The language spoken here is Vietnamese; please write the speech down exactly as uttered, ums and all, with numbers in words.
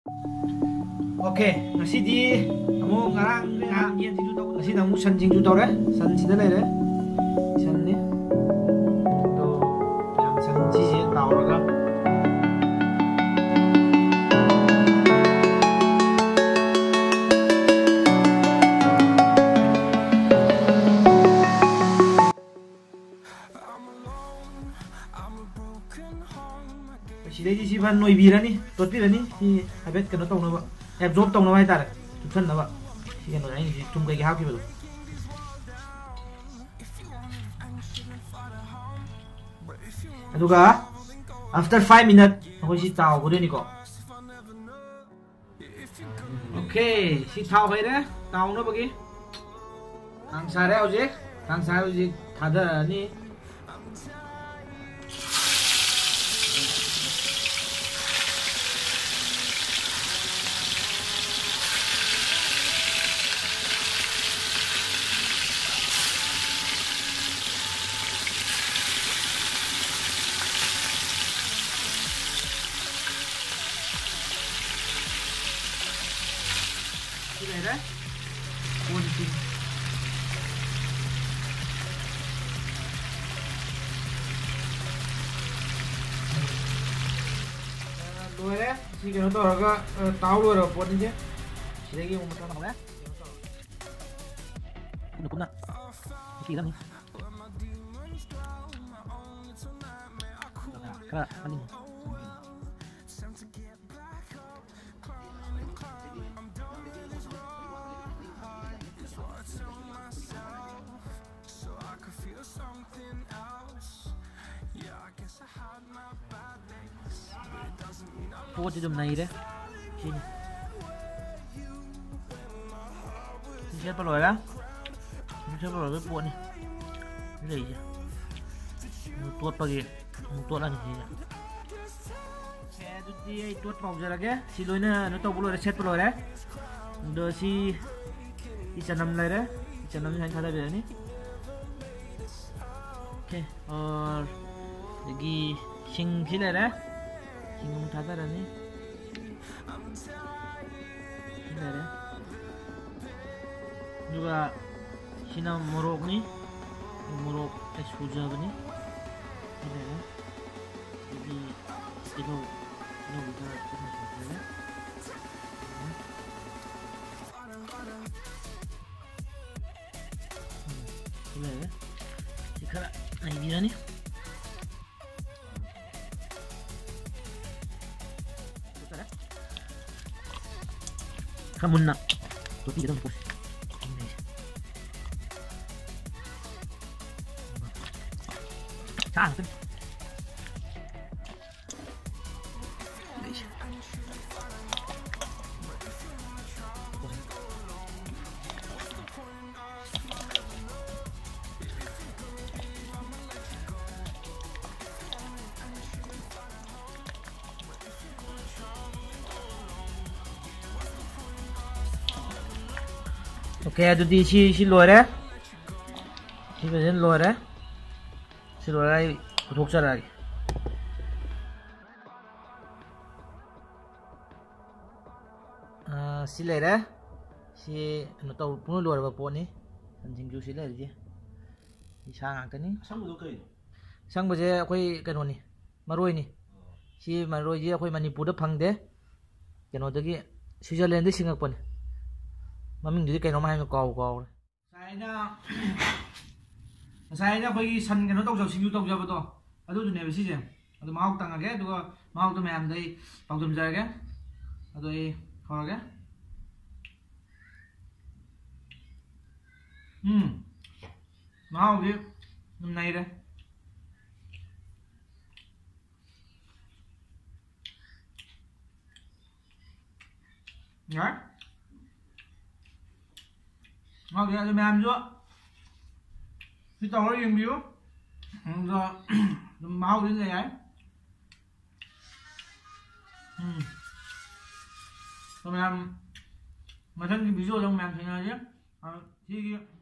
Ok, ngasidi amu ngarang nga yen singju tau ngasidi amu san singju tau re san sida le re san ni do yang san ji ji tau ra 시대지 집안 노이 비라니 또 비라니 이 하벳 그너 또 나와 absorb tông nó hay ta chụp thân nó vậy thì cái này thì chung cái hao kia rồi aduga after five minutes nó sẽ tao của đây có ok si tao vậy đấy tao nó bagi ang sare aja ang sare aja ada ni này đấy buồn kinh rồi đấy chỉ cái nó to là cái táo luôn rồi buồn chứ chỉ đây cái một con nào đấy được cũng được kỳ lắm cái này ăn đi What did này đấy chị chết bao rồi đó chết bao rồi cái buồn này cái gì chứ một tuột bao kìa một tuột là gì vậy cái tuột vào giờ là cái xí lối nữa nó to bao rồi chết bao rồi đấy đưa xí xí chân nằm này đấy chân nằm như thế này ok और 여기 싱 필레래 지금 다다라니 필레래 누가 시나 모록니 모록 에스푸자브니 필레래 여기 이거 이거 부터 끝내줄래 필레래 지카라 này đi nữa kamu nak topi dalam pos saan kan ok aduti si si loire si bezen loire si loire puthokjarage ah si lere si no taw puno loire ba poni sanjing ju si lere ji si sa ngakani 상무도 그래. sang baje akoi kano ni maroi ni si maroi ji akoi manipur da phangde kano dagi switzerland de singapore maming cái nó mai cầu cầu sai na sai na 거기 산 cái nó tàu dầu sinh tàu dầu đó aduh tu nebe sih aduh mau tang age aduh mau tu mem dai tàu dum jar age aduh i khor age hmm mau cái năm nay đây nhá ngon kìa, mềm chưa? Cái tàu nó yên biếu rồi máu đến này ấy rồi mềm mà thân cái ví dụ trong mềm thế nào chứ à, thì